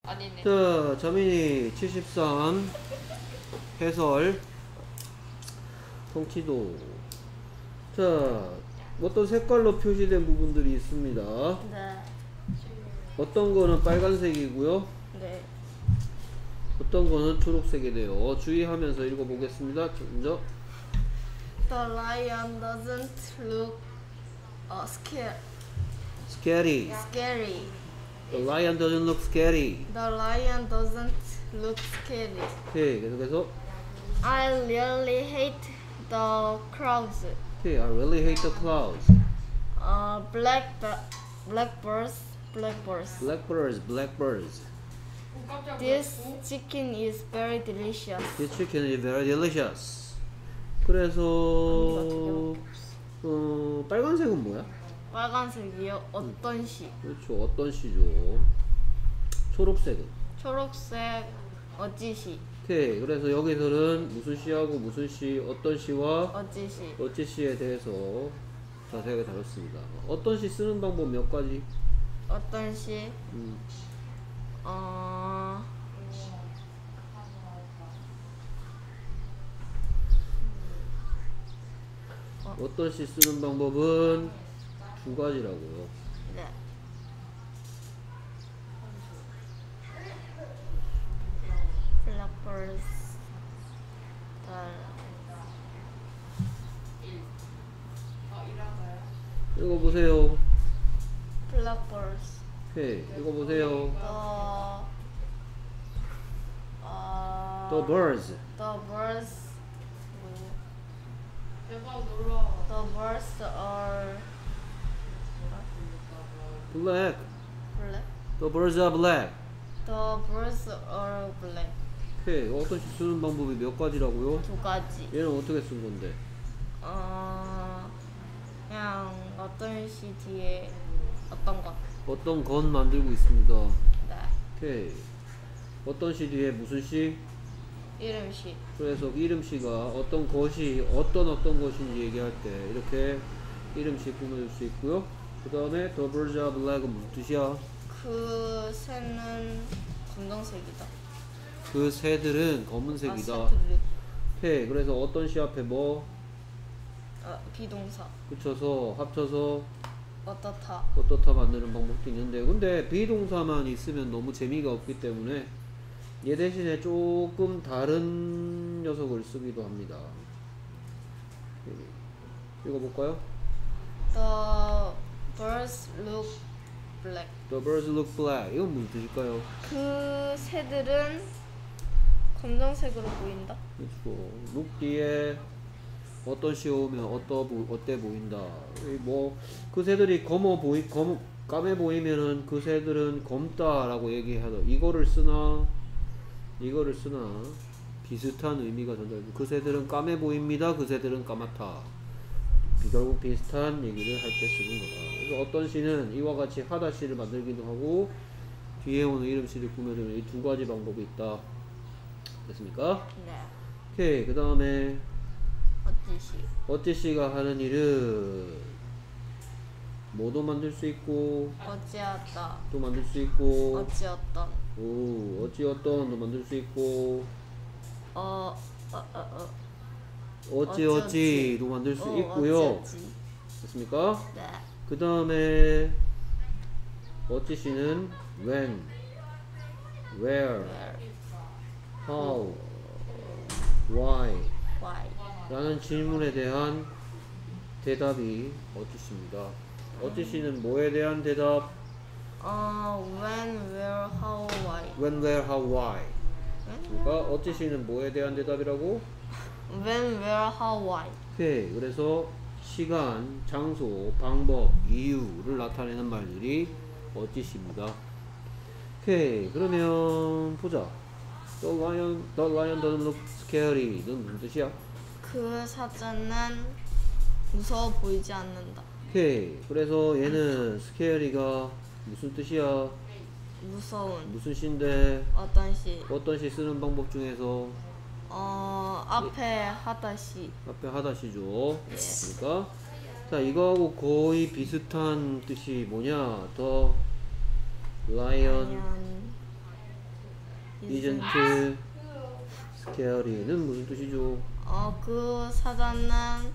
아니네. 자, 자민이 73 해설 통치도. 자, 어떤 색깔로 표시된 부분들이 있습니다. 네. 어떤 거는 빨간색이고요. 네. 어떤 거는 초록색이 돼요. 주의하면서 읽어보겠습니다. 먼저 The lion doesn't look scary. scary. The lion doesn't look scary. The lion doesn't look scary. 오케이, 계속해서 I really hate the crowds. 오케이, I really hate the clouds. Blackbirds. Blackbirds. This chicken is very delicious. This chicken is very delicious. 그래서 빨간색은 뭐야? 빨간색이요. 어떤 시? 그렇죠. 어떤 시죠? 초록색은? 초록색 어찌 시? 오케이. 그래서 여기서는 무슨 시하고 무슨 시, 어떤 시와 어찌 시? 어찌 시에 대해서 자세하게 다뤘습니다. 어떤 시 쓰는 방법 몇 가지? 어떤 시? 어떤 시 쓰는 방법은 두 가지라고요. 네. Blackbirds. 읽어보세요. Blackbirds. 오케이. 읽어보세요. The birds. The birds. 대박 놀라. The birds are Black. black. The birds are black. The birds are black. 오케이. 어떤 시 쓰는 방법이 몇 가지라고요? 두 가지. 얘는 어떻게 쓴 건데? 그냥 어떤 시 뒤에 어떤 것. 어떤 건 만들고 있습니다. 네. 오케이. 어떤 시 뒤에 무슨 시? 이름 시. 그래서 이름 시가 어떤 것이 어떤 것인지 얘기할 때 이렇게 이름 시 꾸며줄 수 있고요. 그 다음에 The birds are black은 무슨 뜻이야? 그 새는 검정색이다. 그 새들은 검은색이다. 새들이. 오케이. 그래서 어떤 시 앞에 뭐 비동사. 붙여서 합쳐서 어떻다 만드는 방법도 있는데, 근데 비동사만 있으면 너무 재미가 없기 때문에 얘 대신에 조금 다른 녀석을 쓰기도 합니다. 읽어볼까요? The birds look black. The birds look black. 이건 무슨 뜻일까요? 그 새들은 검정색으로 보인다. 그렇죠. look 뒤에 어떤 시 오면 어때 보인다. 뭐 그 새들이 까매 보이면은 그 새들은 검다라고 얘기하다. 이거를 쓰나 비슷한 의미가 전달되고, 그 새들은 까매 보입니다. 그 새들은 까맣다. 결국 비슷한 얘기를 할 때 쓰는 거다. 그래서 어떤 시는 이와 같이 하다 시를 만들기도 하고 뒤에 오는 이름 시를 꾸며주는 이 두 가지 방법이 있다. 됐습니까? 네. 오케이. 그 다음에 어찌 시. 어찌 씨가 하는 일은 뭐도 만들 수 있고 어찌하다. 또 만들 수 있고 어찌었던. 어찌 어떤도 만들 수 있고 어찌도 만들 수 있고요. 어찌. 됐습니까? 네. 그 다음에 어찌 씨는 when, where, how, why 라는 질문에 대한 대답이 어찌 씨입니다. 어찌 씨는 뭐에 대한 대답? when, where, how, why. when, where, how, why. 그러니까 어찌 씨는 뭐에 대한 대답이라고? when, where, how, why. 오케이. 그래서 시간, 장소, 방법, 이유를 나타내는 말들이 어찌 씨입니다. 오케이. 그러면 보자. The lion doesn't look scary. 는 무슨 뜻이야? 그 사자는 무서워 보이지 않는다. 오케이. 그래서 얘는 scary가 무슨 뜻이야? 무서운. 무슨 시인데 어떤 시. 어떤 시 쓰는 방법 중에서 앞에 하다시. 앞에 하다시죠. 그러니까 자, 이거하고 거의 비슷한 뜻이 뭐냐? The lion isn't scary는 무슨 뜻이죠? 그 사자는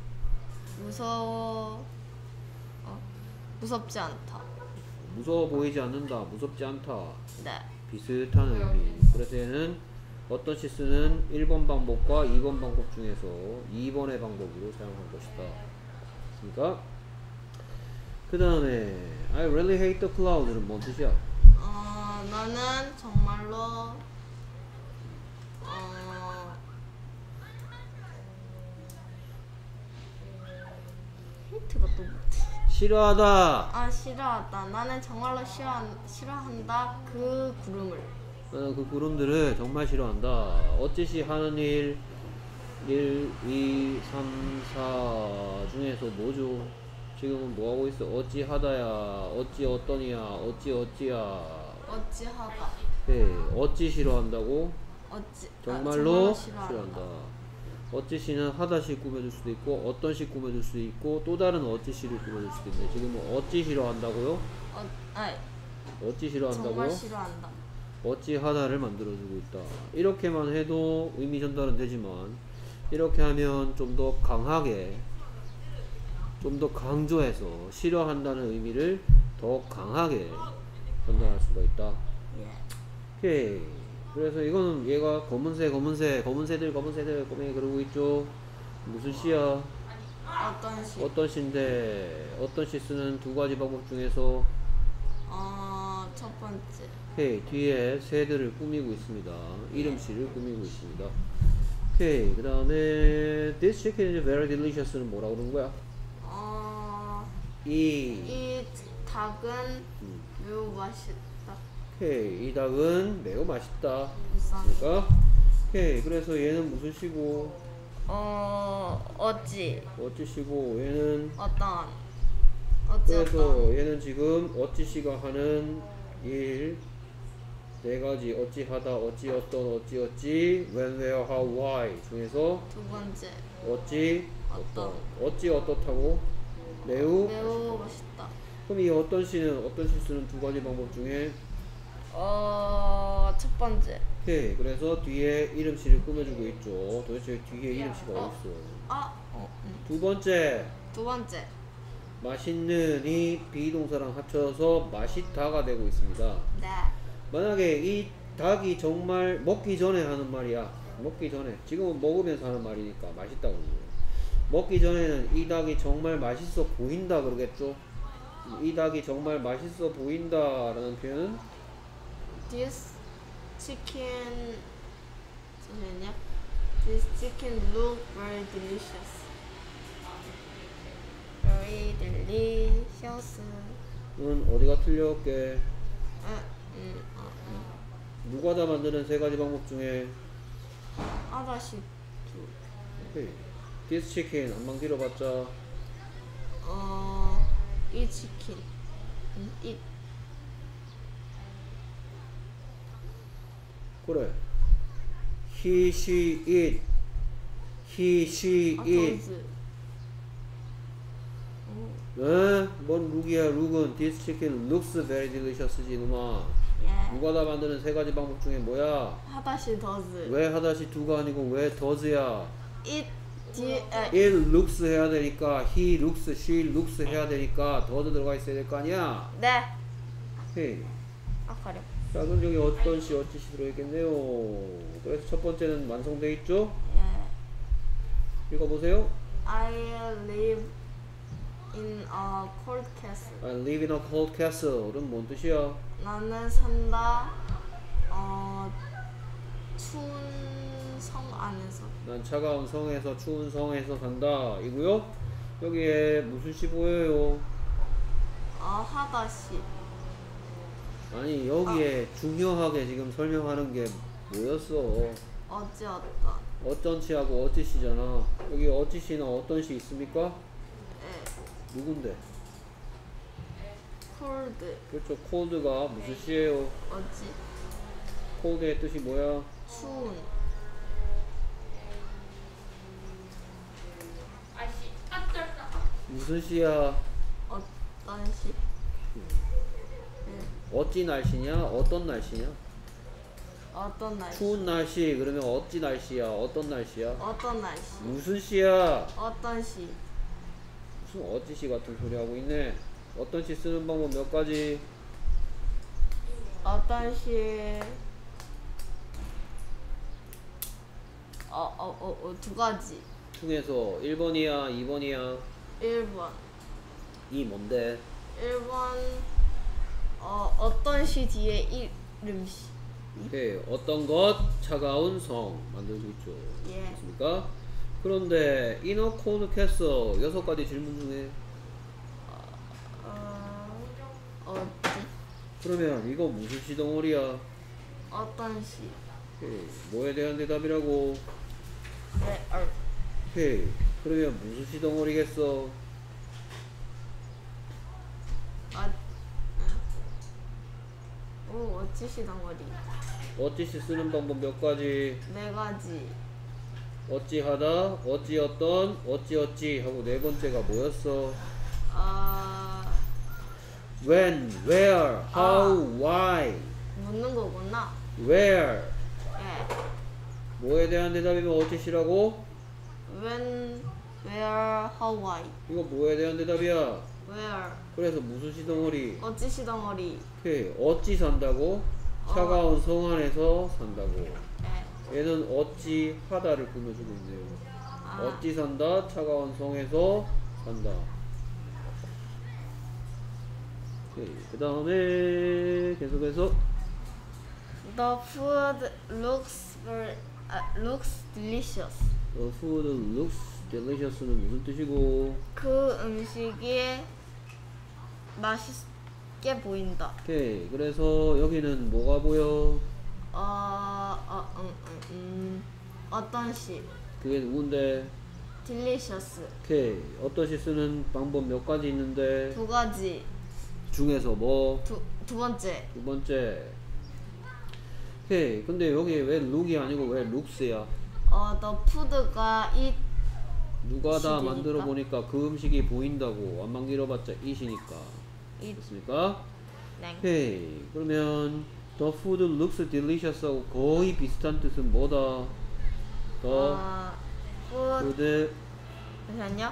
무섭지 않다. 무서워 보이지 않는다, 무섭지 않다. 네. 비슷한 의미. 그래서 얘는 어떤 시스는 1번 방법과 2번 방법 중에서 2번의 방법으로 사용할 것이다. 그러니까 그 다음에 I really hate the clouds는 뭔 뜻이야? 나는 정말로 힌트가 또 뭐지? 싫어하다. 싫어하다. 나는 정말로 싫어한다. 그 구름을. 그 구름들을 정말 싫어한다. 어찌시 하는 일 1, 2, 3, 4 중에서 뭐죠? 지금은 뭐하고 있어? 어찌하다야, 어찌 어떠니야, 어찌야. 어찌하다. 네, 어찌 싫어한다고? 정말로 싫어한다. 싫어한다. 어찌시는 하다시 꾸며줄 수도 있고 어떤시 꾸며줄 수도 있고 또 다른 어찌시를 꾸며줄 수도 있는데 지금은 어찌 싫어한다고요? 어찌 싫어한다고? 정말 싫어한다. 어찌하다를 만들어주고 있다. 이렇게만 해도 의미 전달은 되지만 이렇게 하면 좀 더 강하게 좀 더 강조해서 싫어한다는 의미를 더 강하게 전달할 수가 있다. 오케이. 그래서 이거는 얘가 검은새들 꼬맹이 그러고 있죠. 무슨 시야? 어떤 시인데 어떤 시 쓰는 두 가지 방법 중에서 첫 번째. 오케이. 뒤에 새들을 꾸미고 있습니다. 이름시를 꾸미고 있습니다. 오케이. 그 다음에 This chicken is very delicious는 뭐라고 그러는 거야? 이 닭은 매우 맛있다. 오케이. 이 닭은 매우 맛있다. 그러니까 오케이. 그래서 얘는 무슨 시고? 어찌시고 얘는 그래서 얘는 지금 어찌시가 하는 일 네 가지 어찌하다, 어찌 어떤, 어찌 when, where, how, why 중에서 두 번째. 어찌 어떻다고? 매우 맛있다. 그럼 이 어떤 시는 어떤 시 쓰는 두 가지 방법 중에 첫 번째. 오케이. 그래서 뒤에 이름시를 꾸며주고 있죠. 도대체 뒤에 이름시가 어딨어? 두 번째. 맛있는 이 비동사랑 합쳐서 맛있다가 되고 있습니다. 네. 만약에 이 닭이 정말 먹기 전에 하는 말이야. 먹기 전에. 지금은 먹으면서 하는 말이니까 맛있다고 하는 거예요. 먹기 전에는 이 닭이 정말 맛있어 보인다 그러겠죠. 이 닭이 정말 맛있어 보인다 라는 표현은 This chicken look very delicious. Very delicious. 는 어디가 틀렸게? 누가 다 만드는 세 가지 방법 중에 다시 오케이. This chicken 한방 길어봤자 이 치킨. 그래. He, she, it. 뭔 룩이야 룩은 This chicken looks very deliciously 이놈아. 누가 다 만드는 세 가지 방법 중에 뭐야? 하다시 does. 왜 하다시 두가 아니고 왜 does야? It looks 해야 되니까 he looks, she looks 해야 되니까 does 들어가 있어야 될 거 아니야? 네. 오케이. 가려. 자 그럼 여기 어떤 시 어찌 시 들어있겠네요. 그래서 첫 번째는 완성돼 있죠? 읽어보세요. I live in a cold castle. I live in a cold castle은 뭔 뜻이야? 나는 산다. 추운 성 안에서. 난 차가운 성에서 추운 성에서 산다 이고요. 여기에 무슨 시 보여요? 하다시. 아니 여기에 중요하게 지금 설명하는 게 뭐였어? 어떤 시하고 어찌 시잖아. 여기 어찌 시나 어떤 시 있습니까? 누군데? cold. 그렇죠. cold가 무슨 시예요? cold의 뜻이 뭐야? 추운. 무슨 시야? 어떤 시? 어찌 날씨냐? 어떤 날씨냐? 어떤 날씨? 추운 날씨 그러면 어찌 날씨야? 어떤 날씨야? 어떤 날씨? 무슨 시야? 어떤 시? 무슨 어찌 시 같은 소리 하고 있네. 어떤 시 쓰는 방법 몇 가지? 어떤 시? 두 가지. 중에서 1번이야, 2번이야? 1번. 이 뭔데? 1번 어떤 시 뒤에 이름시. 오케이. 어떤 것 차가운 성 만들고 있죠. 예. 맞습니까? 그런데 이너 코드 캐서 6가지 질문 중에 어디? 그러면 이거 무슨 시덩어리야? 어떤 시? 오케이. 뭐에 대한 대답이라고? 네, 오케이. 그러면 무슨 시덩어리겠어? 어찌 시 덩어리. 어찌시 쓰는 방법 몇 가지? 4가지. 어찌하다, 어찌어떤, 어찌어찌 하고 네 번째가 뭐였어? When, where, how, why, 묻는 거구나. where. 예. 뭐에 대한 대답이면 어찌시라고? When, where, how, why. 이거 뭐에 대한 대답이야? Where. 그래서 무슨 시덩어리? 어찌 시 덩어리. 오케이. 어찌 산다고? 차가운 성 안에서 산다고. 예. 얘는 어찌 하다를 꾸며주고 있네요. 아. 어찌 산다? 차가운 성에서 산다. 그 다음에 계속해서 The food looks delicious. The food looks delicious는 무슨 뜻이고? 그 음식이 맛있게 보인다. 오케이. 그래서 여기는 뭐가 보여? 어떤 시? 그게 누군데? delicious. 오케이. 어떤 시 쓰는 방법 몇 가지 있는데 2가지. 중에서 뭐? 두 번째. 두 번째. 오케이. 근데 여기 왜 look이 아니고 왜 looks야? The food가 eat. 누가 다 시제니까? 만들어 보니까 그 음식이 보인다고. 안만 길어봤자 it이니까. eat. 됐습니까? 네. 오케이. 그러면 the food looks delicious하고 거의 비슷한 뜻은 뭐다? the food. food 잠시만요.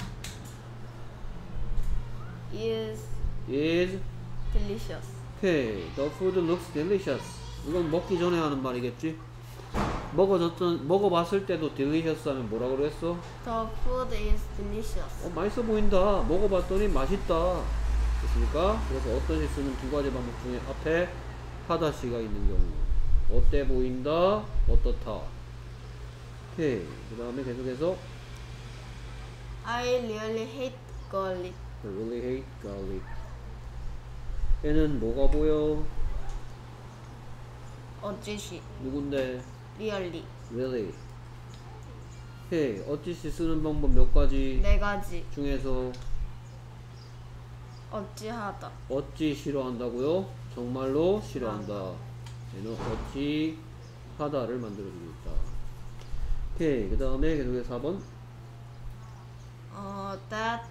is is delicious. 오케이. the food looks delicious. 이건 먹기 전에 하는 말이겠지? 먹어봤을 때도 delicious 하면 뭐라고 그랬어? The food is delicious. 맛있어 보인다. 먹어봤더니 맛있다. 됐습니까? 그래서 어떤 시 쓰는 2가지 방법 중에 앞에 하다시가 있는 경우 어때 보인다, 어떻다. 오케이. 그 다음에 계속해서 I really hate garlic. I really hate garlic. 얘는 뭐가 보여? 어찌시. 누군데? really. Really. 오케이. 어찌시 쓰는 방법 몇 가지 4가지. 중에서 어찌하다. 어찌 싫어한다고요? 정말로 싫어한다. 얘는 어찌 하다를 만들어주고 있다. 오케이. 그 다음에 계속해서 4번. That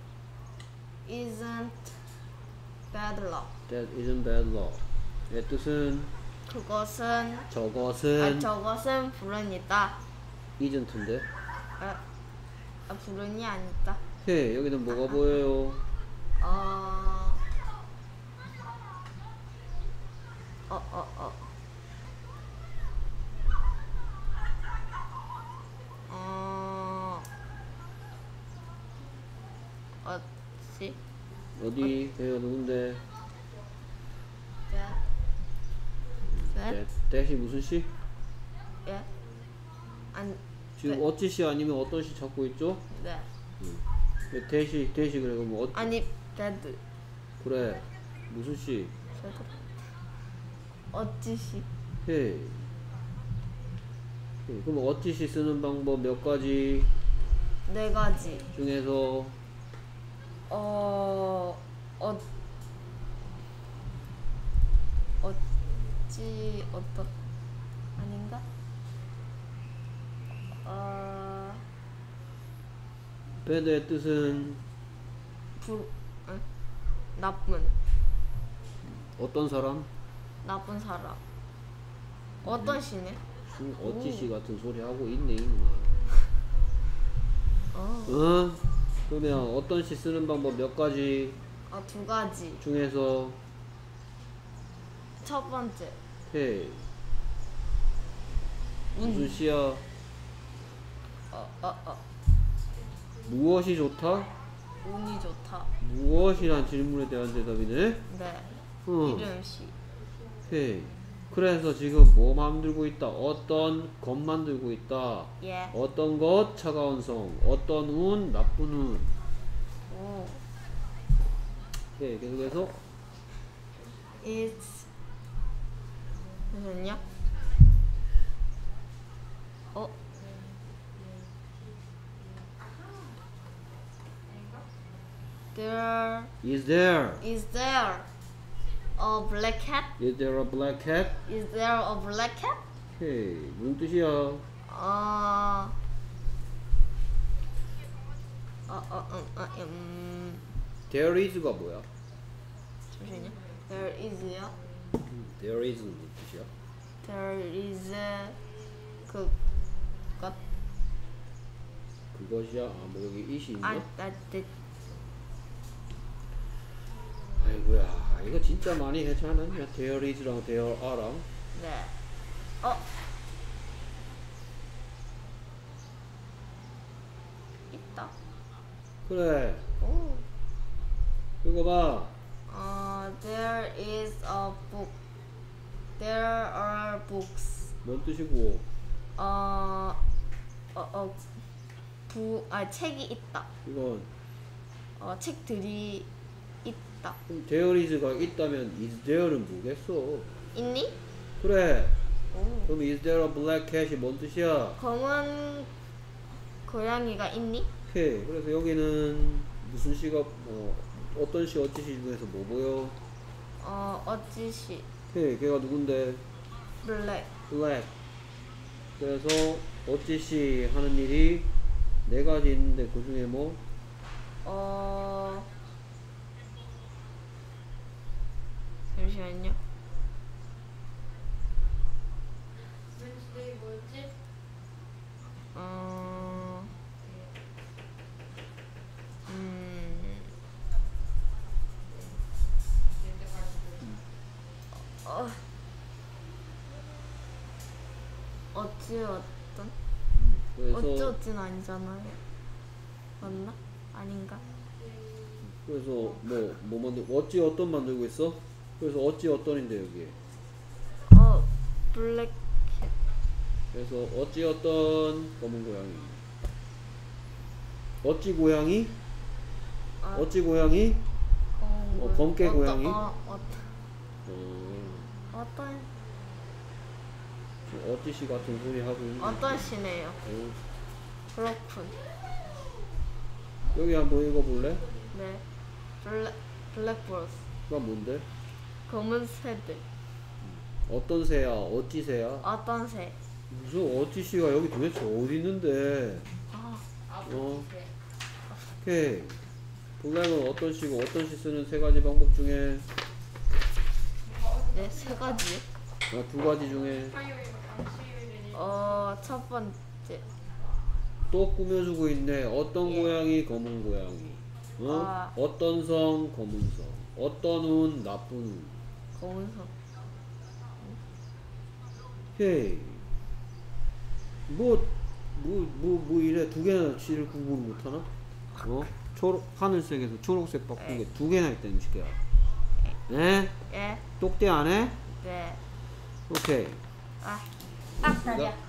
isn't bad luck. That isn't bad luck. 얘 뜻은 그것은 저것은 불운이다. isn't인데. 불운이 아니다. 오케이. 여기는 뭐가 보여요? 어찌? 어디? 얘가 누군데? that이 무슨 시? 예? 아니, 지금 어찌 시 아니면 어떤 시 찾고 있죠? 네. that이 그래. 그럼 아니, bad. 그래. 무슨 시? 어찌시. 오케이. 그럼 어찌 시 쓰는 방법 몇 가지 4가지. 중에서 어찌 아닌가? bad의 뜻은 나쁜 어떤 사람? 나쁜 사람. 어떤 시네? 어찌시 같은 소리 하고 있네 이놈아. 어. 그러면 어떤 시 쓰는 방법 몇 가지 두 가지. 중에서 첫 번째. 오케이. 무슨 시야? 무엇이 좋다? 운이 좋다. 무엇이란 질문에 대한 대답이네. 네. 응. 이름시. 오케이. 그래서 지금 뭐 만들고 있다? 어떤 것 만들고 있다. 예. 어떤 것 차가운 성, 어떤 운 나쁜 운. 오. 오케이. 계속해서 It's 잠시만요. There is there a black cat? is there a black cat? Is there a black cat? 오케이. 무슨 뜻이야? There is가 뭐야? 잠시만요. There is요. There is는 무슨 뜻이야? There is 것. 그것이야. 뭐 여기 it이 있나? 네. 아이고야, 이거 진짜 많이 하지 않았냐? There is랑 there are랑. 네. 있다. 그래. 오. 이거 봐. There is a book. There are books. 뭔 뜻이고? 책이 있다. 이건 책들이 있다. 그럼 there is가 있다면 is there는 뭐겠어? 있니? 그래. 오. 그럼 is there a black cat이 뭔 뜻이야? 검은 고양이가 있니? 오케이. 그래서 여기는 무슨 시가 어떤 시 어찌 시 중에서 뭐 보여? 어찌시 오케이. 걔가 누군데? 블랙. black. 그래서 어찌 시 하는 일이 네 가지 있는데 그 중에 뭐? 잠시만요. 그래서 어찌는 아니잖아요. 맞나? 아닌가? 그래서 뭐 만들고 어찌 어떤 만들고 있어? 그래서 어찌 어떤인데 여기에. 블랙 캣. 그래서 어찌 어떤 검은 고양이. 어찌 고양이? 어찌 고양이? 검게 고양이? 어떤 어찌 시 같은 소리 하고 있는. 어떤 시네요. 그렇군. 여기 한번 읽어볼래? 네. 블랙버스. 그건 뭔데? 검은 새들. 어떤 새야? 어찌 새야? 어떤 새? 무슨 어찌 시가 여기 도대체 어디 있는데? 오케이. 블랙은 어떤 시고 어떤 시 쓰는 세 가지 방법 중에 네, 세 가지. 두 가지 중에 첫 번째. 또 꾸며주고 있네. 어떤 고양이 검은 고양이. 어떤 성 검은 성. 어떤 운 나쁜 운. 검은 성. 오케이. 뭐 이래 두 개나 시를 구분 못하나? 하늘색에서 초록색 바꾼 게 두 개나 있다는 식이야. 네? 예. 똑대 안 해? 네. 오케이. 딱 다리야.